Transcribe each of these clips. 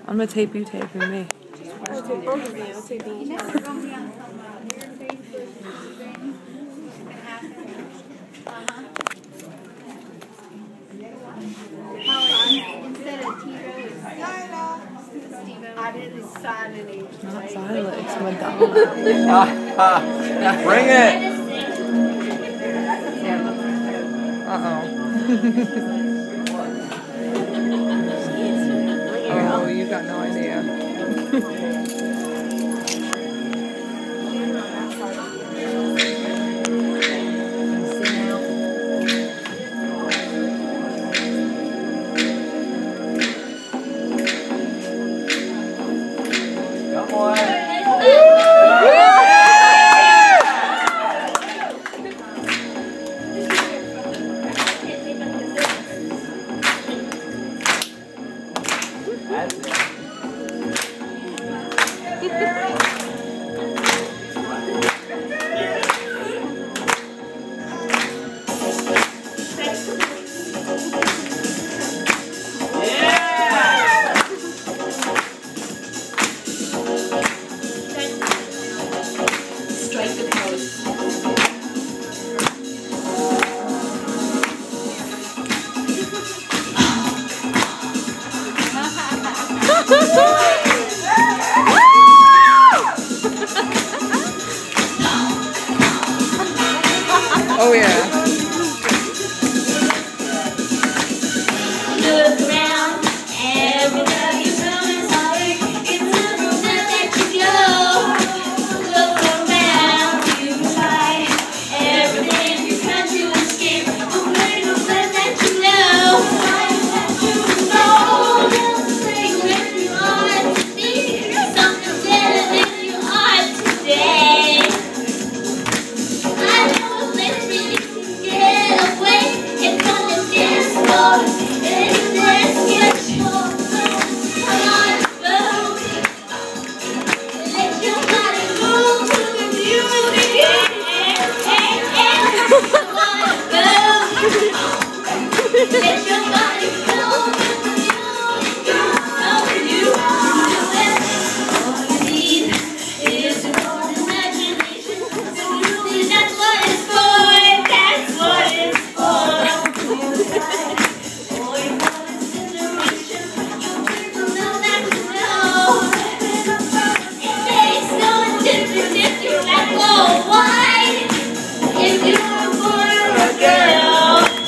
I'm gonna tape you taping me. I'll take both of you. I'll take these. Instead of Tito, it's it's silent. Not silent, it's Madonna. Bring it! Oh, you got no idea. Come on! That's it. Strike the pose. Oh yeah. Look around, everybody's running hard. It's a road that you go. Look around, you try everything you can to escape. The way to let that you know. Where you are today, something better than you are today. I know a place where you can get away. It's on the dance floor. Let your body go with the music. All you need is your own imagination. So really that's what it's for. That's what it's for. All you want is generation. You people know that you know. It makes no difference if you're black or white. If you're a boy or a girl.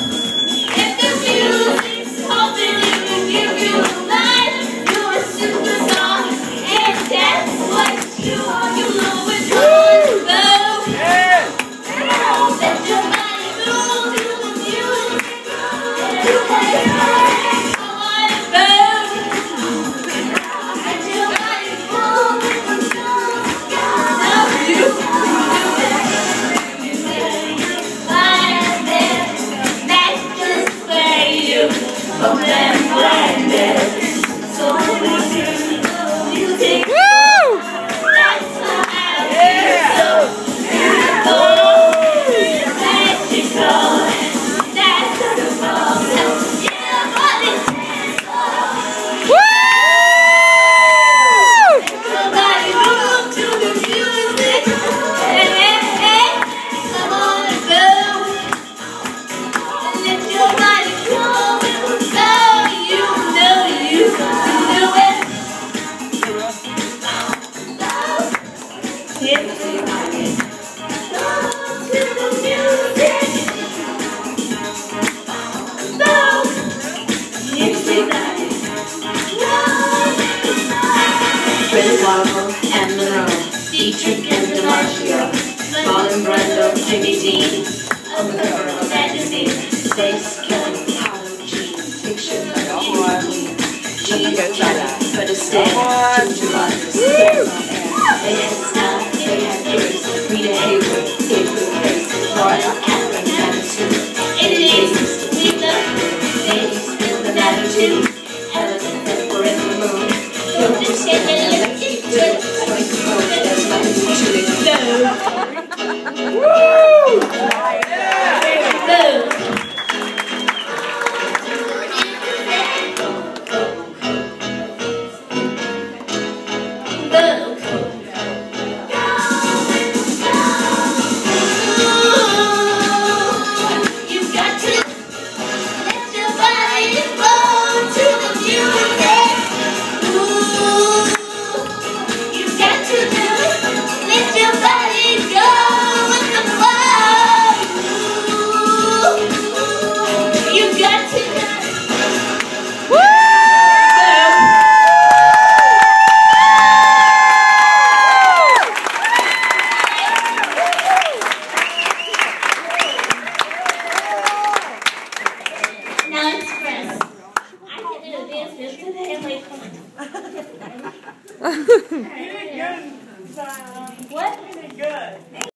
And Monroe, Dietrich and DiMaggio, Marlon Brando, Jimmy Dean, on the cover of Magazine, Space Killing, Hollow G, Picture of the Queen, but a stand, Ginger Rogers, they had style, they had grace, Rita Hayworth, Gabriel Pace, Laura Catherine, attitude, 88, we love, ladies feel the attitude, Ellison, that we're in the moon, don't just get